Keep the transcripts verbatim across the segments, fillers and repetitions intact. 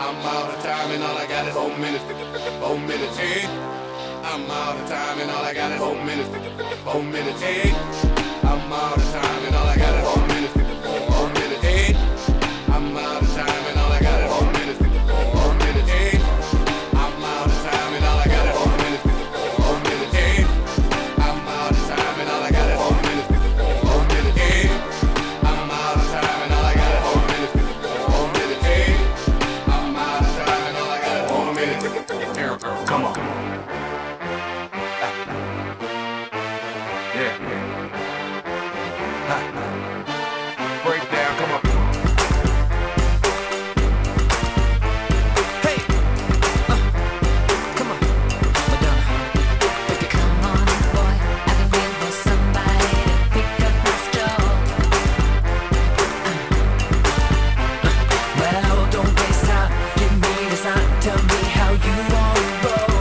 I'm out of time and all I got is four minutes. Four minutes, hey. I'm out of time and all I got is four minutes. Four minutes, hey. I'm out of time and all I got is four minutes. Four minutes, hey. I'm out of time and all I got is four minutes. Four minutes, hey. I'm out of time and all I got is four minutes. Four minutes, hey. I'm out of time and all I got is four minutes. Four minutes, hey. I'm out of time and all I got is four minutes. Four minutes, hey. I'm out of time and all I got is four minutes. Here, girl, come on. Yeah. Break down, come on. Hey, uh, come on, Madonna. Come on, boy, I've been waiting for somebody to pick up my straw. Well, don't waste time. Give me the sign. Tell me how you want to roll.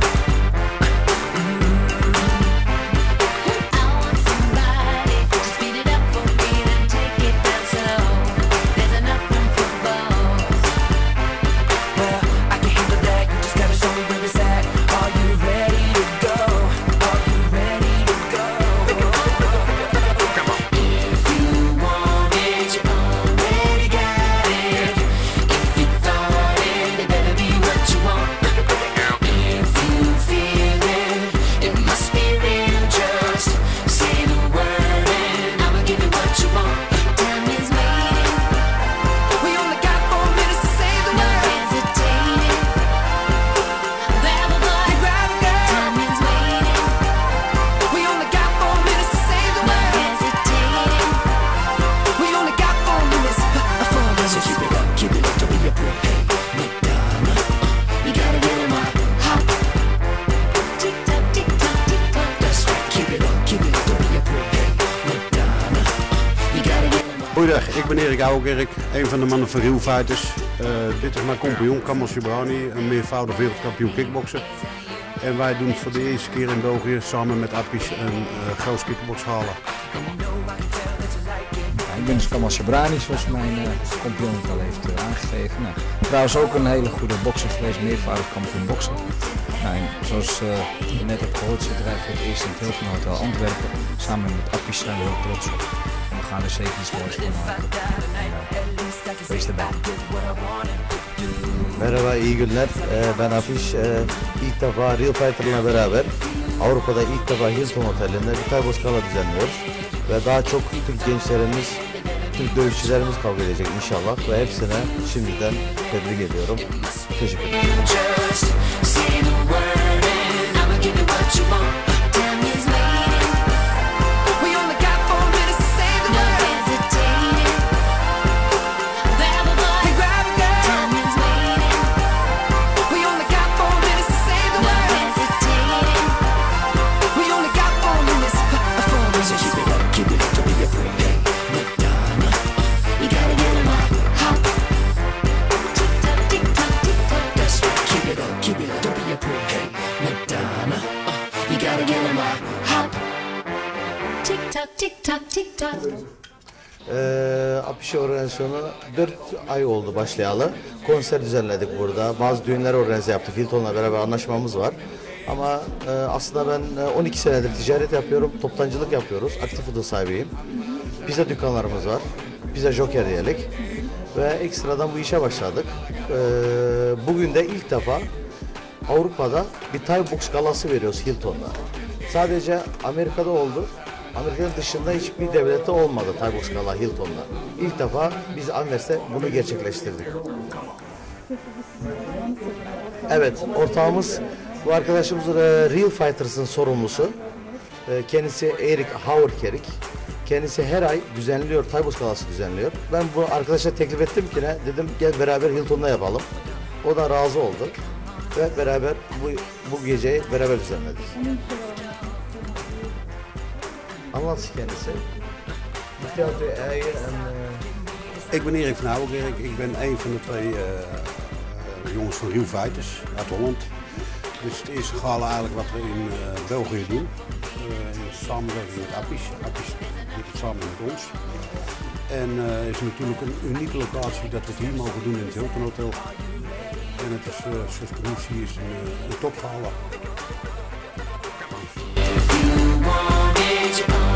I want somebody to speed it up for me, then take it down slow. There's enough room for both. Well, I can handle that. You just gotta show me where it's at. Are you ready to go? Are you ready to go? If you want it, you already got it. If you thought it, it better be what you want. If you feel it, it must be real. Just say the word and I'ma give you what you want. Time is waiting, We only got four minutes to say the no word. hesitating. Grab a boy, Grab a girl. time is waiting, We only got four minutes to say the no word. hesitating. We only got four minutes. uh, Four minutes. So keep it up, keep it up, don't be a prick. Hey, Madonna, uh, you gotta get in my hop. Tick tock, tick tock, tick tock. That's right, keep it up, keep it up, don't be a prick. Hey, Madonna, uh, you gotta get in my. Goeiedag, ik ben Erik Ouwerkerk, een van de mannen van Real Fighters. Uh, dit is mijn compagnon Kamal Shibrani, een meervoudig wereldkampioen kickboksen. En wij doen het voor de eerste keer in België samen met Appies een uh, groot kickboxhalen. Ja, ik ben dus Kamal Shibrani, zoals mijn uh, compagnon het al heeft uh, aangegeven. Nou, trouwens ook een hele goede bokser geweest, meervoudig kampioen boksen. Nou, en zoals uh, je net hebt gehoord, zitten wij voor het eerst in het Hilton Hotel Antwerpen. Samen met Appies zijn we heel trots op. En we gaan er zeker iets moois van maken. En, uh, wees erbij. Merhaba, iyi günler. Ee, ben Afiş. Ee, ilk defa Real Fighter'la beraber Avrupa'da ilk defa Hilton Oteli'nde bir Thai Box Gala düzenliyoruz. Ve daha çok Türk gençlerimiz, Türk dövüşçülerimiz kavga edecek inşallah. Ve hepsine şimdiden tebrik ediyorum. Teşekkür ederim. Just say the word and I'ma give you what you want. Time is waiting, We only got four minutes to say the no word. hesitating. Grab a boy, Hey, grab a girl. time is waiting, We only got four minutes to say the no word. hesitating. We only got four minutes. uh, Four minutes. So keep it up, keep it up, don't be a prick. Hey, Madonna, uh, you gotta get in my hop. Tick tock, tick tock, tick tock. That's right, keep it up, keep it up, don't be a prick. Hey, Madonna, uh, you gotta get in my hop. Tick tock, tick tock, tick tock. Ee, Afiş organizasyonu dört ay oldu başlayalı. Konser düzenledik burada. Bazı düğünler organize yaptık. Hilton'la beraber anlaşmamız var. Ama e, aslında ben e, on iki senedir ticaret yapıyorum. Toptancılık yapıyoruz. Aktif food sahibiyim. Pizza dükkanlarımız var. Pizza Joker diyelim. Ve ekstradan bu işe başladık. Ee, bugün de ilk defa Avrupa'da bir Thai Box galası veriyoruz Hilton'da. Sadece Amerika'da oldu. Amerika'nın dışında hiçbir devlette olmadı Thai Box Gala Hilton'da. İlk defa biz Anvers'te bunu gerçekleştirdik. Evet, ortağımız bu arkadaşımız e, Real Fighters'ın sorumlusu. E, kendisi Erik Ouwerkerk. Kendisi her ay düzenliyor, Thai Box Galası düzenliyor. Ben bu arkadaşa teklif ettim ki ne? Dedim gel beraber Hilton'da yapalım. O da razı oldu. Ve beraber bu, bu geceyi beraber düzenledik. Anlatsın kendisi. Vertelt u eigen en... Uh... Ik ben Erik van Ouwerkerk, ik ben een van de twee uh, uh, jongens van Real Fighters uit Holland. Dit is het eerste gala eigenlijk wat we in uh, België doen. Uh, in samenwerking met Appies. Appies doet het samen met ons. En het uh, is natuurlijk een unieke locatie dat we het hier mogen doen in het Hilton Hotel. En het is, uh, zoals de missie is, een, een topgala. If you wanted your own